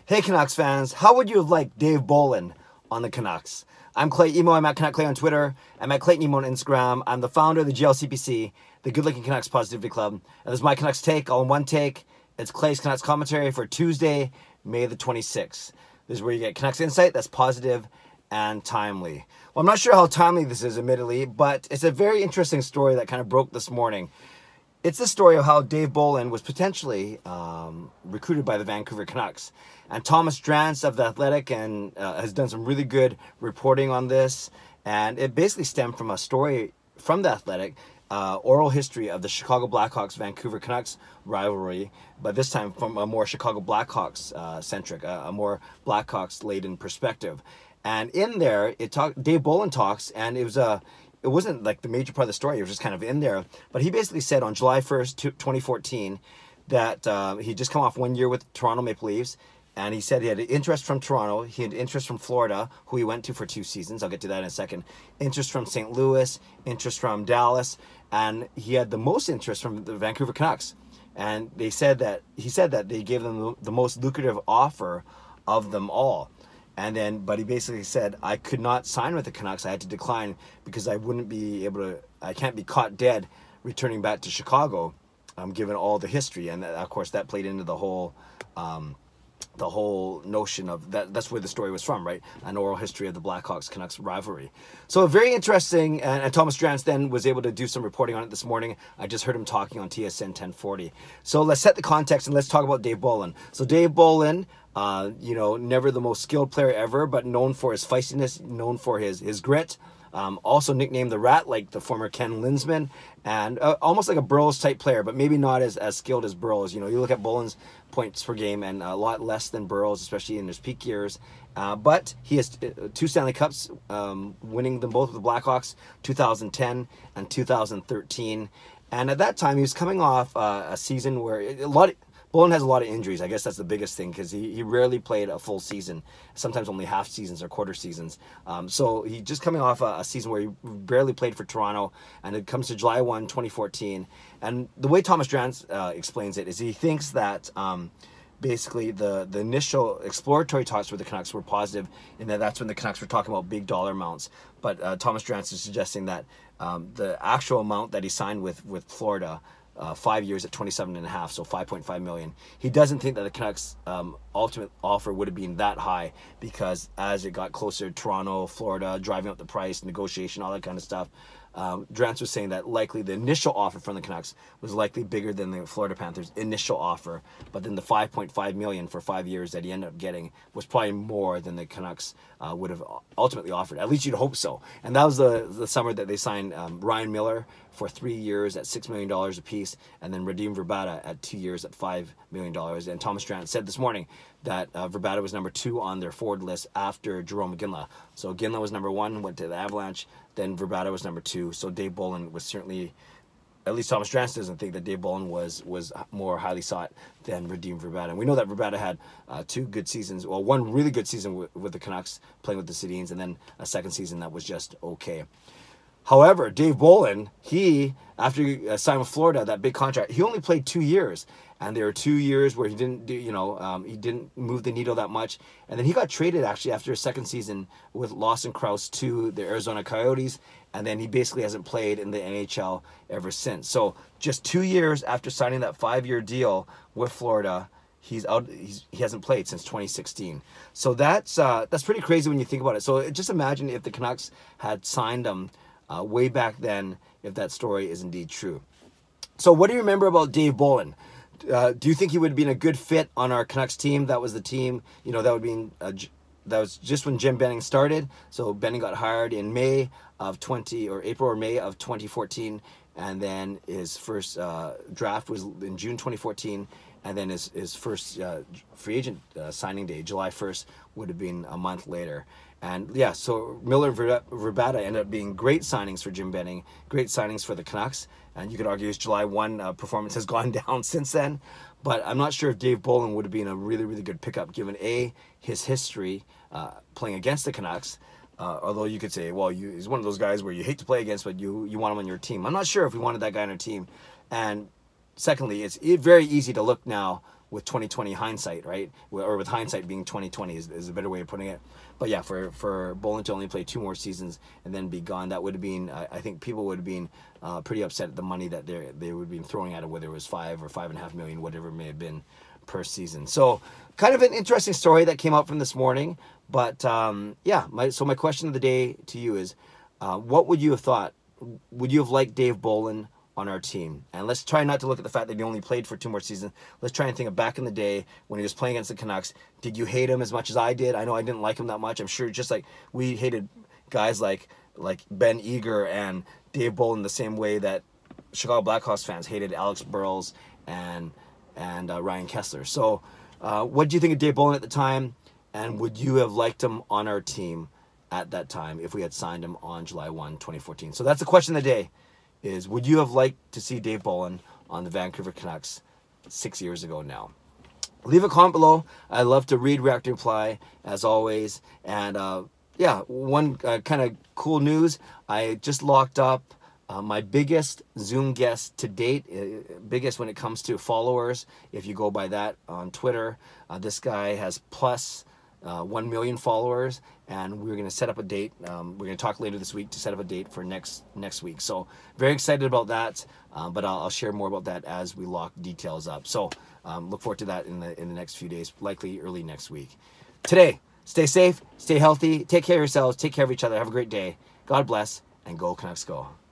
Hey Canucks fans, how would you have liked Dave Bolland on the Canucks? I'm Clay Emo, I'm at Canuck Clay on Twitter, I'm at Clayton Emo on Instagram, I'm the founder of the GLCPC, the Good Looking Canucks Positivity Club, and this is my Canucks take, all in one take. It's Clay's Canucks commentary for Tuesday, May the 26th. This is where you get Canucks insight that's positive and timely. Well, I'm not sure how timely this is, admittedly, but it's a very interesting story that kind of broke this morning. It's the story of how Dave Bolland was potentially recruited by the Vancouver Canucks. And Thomas Drance of The Athletic has done some really good reporting on this. And it basically stemmed from a story from The Athletic, oral history of the Chicago Blackhawks-Vancouver Canucks rivalry, but this time from a more Chicago Blackhawks-centric, a more Blackhawks-laden perspective. And in there, Dave Bolland talks, and it wasn't like the major part of the story, it was just kind of in there. But he basically said on July 1st, 2014, that he'd just come off 1 year with Toronto Maple Leafs, and he said he had interest from Toronto, he had interest from Florida, who he went to for 2 seasons, I'll get to that in a second, interest from St. Louis, interest from Dallas, and he had the most interest from the Vancouver Canucks. And he said that they gave them the most lucrative offer of them all. But he basically said, I could not sign with the Canucks. I had to decline because I can't be caught dead returning back to Chicago, given all the history. And of course, that played into the whole notion of that. That's where the story was from, right? An oral history of the Blackhawks-Canucks rivalry. So very interesting. And Thomas Drance then was able to do some reporting on it this morning. I just heard him talking on TSN 1040. So let's set the context and let's talk about Dave Bolland. So Dave Bolland, never the most skilled player ever, but known for his feistiness, known for his grit. Also nicknamed the Rat, like the former Ken Linseman, and almost like a Burrows type player, but maybe not as skilled as Burrows. You look at Bolland's points per game and a lot less than Burrows, especially in his peak years. But he has 2 Stanley Cups, winning them both with the Blackhawks, 2010 and 2013. And at that time, he was coming off a season where Bolland has a lot of injuries. I guess that's the biggest thing because he rarely played a full season, sometimes only half seasons or quarter seasons. So he just coming off a season where he barely played for Toronto, and it comes to July 1, 2014. And the way Thomas Drance explains it is he thinks that basically the initial exploratory talks with the Canucks were positive, and that's when the Canucks were talking about big dollar amounts. But Thomas Drance is suggesting that the actual amount that he signed with Florida, 5 years at 27.5, so 5.5 million. He doesn't think that the Canucks' ultimate offer would have been that high because as it got closer to Toronto, Florida, driving up the price, negotiation, all that kind of stuff, Drance was saying that likely the initial offer from the Canucks was likely bigger than the Florida Panthers' initial offer, but then the 5.5 million for 5 years that he ended up getting was probably more than the Canucks would have ultimately offered. At least you'd hope so. And that was the summer that they signed Ryan Miller for 3 years at $6 million apiece, and then Radim Vrbata at 2 years at $5 million. And Thomas Drance said this morning that Vrbata was number 2 on their forward list after Jarome Iginla. So Iginla was number 1, went to the Avalanche, then Vrbata was number 2. So Dave Bolland was certainly, at least Thomas Drance doesn't think that Dave Bolland was more highly sought than Radim Vrbata. And we know that Vrbata had 2 good seasons, well, 1 really good season with the Canucks playing with the Sedins, and then a second season that was just okay. However, Dave Bolland, after he signed with Florida, that big contract, he only played 2 years. And there were 2 years where he didn't he didn't move the needle that much. And then he got traded actually after his second season with Lawson Crouse to the Arizona Coyotes. And then he basically hasn't played in the NHL ever since. So just 2 years after signing that 5-year deal with Florida, he's out. He hasn't played since 2016. So that's pretty crazy when you think about it. So just imagine if the Canucks had signed him way back then, if that story is indeed true. So what do you remember about Dave Bolland? Do you think he would have been a good fit on our Canucks team? That was the team, that was just when Jim Benning started. So Benning got hired in April or May of 2014, and then his first draft was in June 2014, and then his first free agent signing day, July 1st, would have been a month later. And yeah, so Miller and Vrbata ended up being great signings for Jim Benning, great signings for the Canucks. And you could argue his July 1 performance has gone down since then. But I'm not sure if Dave Bolland would have been a really, really good pickup given his history playing against the Canucks. Although you could say, well, he's one of those guys where you hate to play against, but you want him on your team. I'm not sure if we wanted that guy on our team. And secondly, it's very easy to look now with 2020 hindsight, right? Or with hindsight being 2020 is a better way of putting it. But yeah, for Bolin to only play 2 more seasons and then be gone, that would have been, I think people would have been pretty upset at the money that they would have been throwing at it, whether it was 5 or 5.5 million, whatever it may have been per season. So kind of an interesting story that came out from this morning. But yeah, my question of the day to you is, what would you have thought? Would you have liked Dave Bolin on our team? And let's try not to look at the fact that he only played for 2 more seasons. Let's try and think of back in the day when he was playing against the Canucks. Did you hate him as much as I did? I know I didn't like him that much. I'm sure just like we hated guys like Ben Eager and Dave Bolin the same way that Chicago Blackhawks fans hated Alex Burrows and Ryan Kessler. So what do you think of Dave Bolin at the time? And would you have liked him on our team at that time if we had signed him on July 1, 2014? So that's the question of the day. Is would you have liked to see Dave Bolin on the Vancouver Canucks 6 years ago now? Leave a comment below. I love to read, react, and reply as always. And yeah, one kind of cool news. I just locked up my biggest Zoom guest to date, biggest when it comes to followers, if you go by that on Twitter. This guy has plus 1 million followers, and we're going to set up a date. We're going to talk later this week to set up a date for next week. So very excited about that, but I'll share more about that as we lock details up. So look forward to that in the next few days, likely early next week. Today, stay safe, stay healthy, take care of yourselves, take care of each other. Have a great day. God bless, and go Canucks go.